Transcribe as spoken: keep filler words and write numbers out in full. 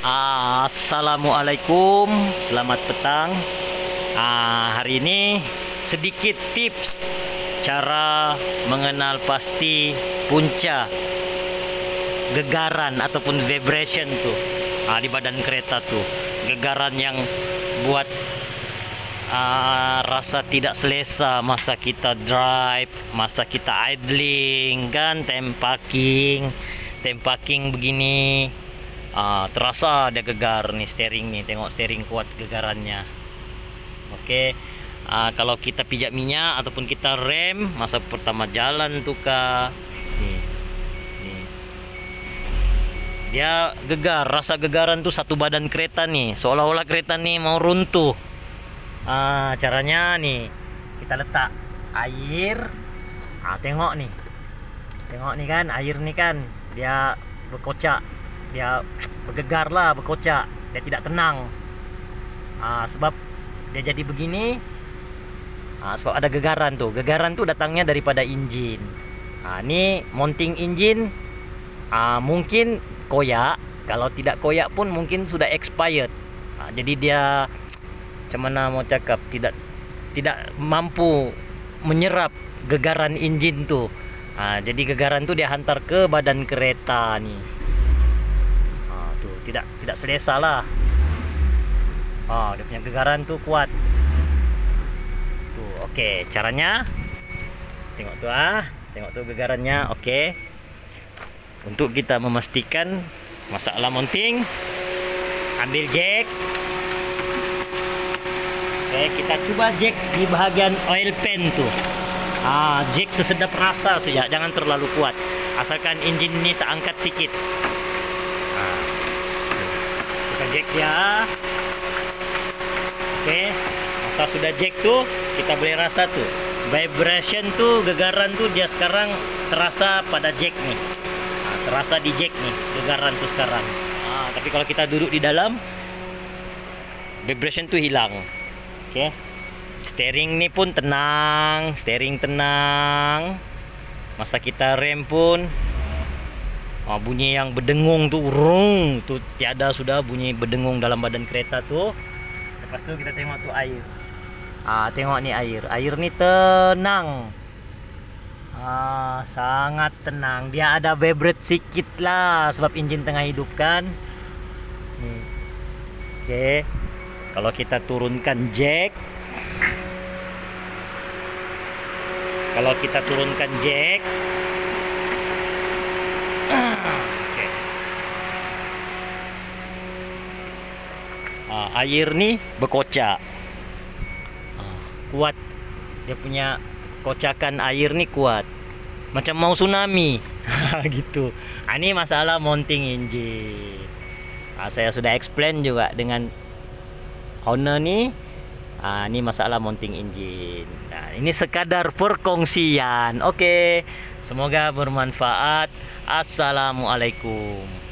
Assalamualaikum, selamat petang. Ah, hari ini sedikit tips cara mengenal pasti punca gegaran ataupun vibration tuh ah, di badan kereta tuh. Gegaran yang buat ah, rasa tidak selesa masa kita drive, masa kita idling kan, time parking, time parking begini. Ah, terasa ada gegar nih steering nih, tengok steering kuat gegarannya. Oke, ah, kalau kita pijak minyak ataupun kita rem masa pertama jalan tuh kak, nih, nih. Dia gegar, rasa gegaran tuh satu badan kereta nih, seolah-olah kereta nih mau runtuh. Ah, caranya nih, kita letak air. Ah, tengok nih, tengok nih kan, air nih kan, dia berkocak. Dia bergegar lah, berkocak, dia tidak tenang. Ah, sebab dia jadi begini, ah, sebab ada gegaran tuh. Gegaran tuh datangnya daripada injin. Ah, ini mounting injin, ah, mungkin koyak. Kalau tidak koyak pun mungkin sudah expired. Ah, jadi dia, macam mana mau cakap, tidak tidak mampu menyerap gegaran injin tuh. Ah, jadi gegaran tuh dia hantar ke badan kereta nih. tidak tidak selesa lah. Oh, dia punya gegaran tuh kuat tuh. Oke, caranya tengok tuh, ah tengok tuh gegarannya. Oke, untuk kita memastikan masalah mounting, ambil jack. Oke, kita coba jack di bahagian oil pan tuh. Ah, jack sesedap rasa saja, jangan terlalu kuat, asalkan engine ini tak angkat sedikit. Jack dia. Oke, masa sudah jack tuh, kita boleh rasa tuh vibration tuh, gegaran tuh dia sekarang terasa pada jack nih. Nah, terasa di jack nih gegaran tuh sekarang. Nah, tapi kalau kita duduk di dalam, vibration tuh hilang. Oke, steering nih pun tenang, steering tenang. Masa kita rem pun, oh, bunyi yang berdengung tuh, rung tuh tiada, sudah bunyi berdengung dalam badan kereta tuh. Lepas itu kita tengok tuh air. Ah, tengok nih air. Air nih tenang. Ah, sangat tenang. Dia ada vibrate sedikit lah sebab engine tengah hidup kan. Nih. Oke. Kalau kita turunkan jack. Kalau kita turunkan jack. Okay. Ah, air nih berkocak, ah, kuat. Dia punya kocakan air nih kuat, macam mau tsunami. Gitu. Ah, ini masalah mounting engine. Ah, saya sudah explain juga dengan owner nih. Ah, ini masalah mounting engine. Nah, ini sekadar perkongsian. Oke, semoga bermanfaat. Assalamualaikum.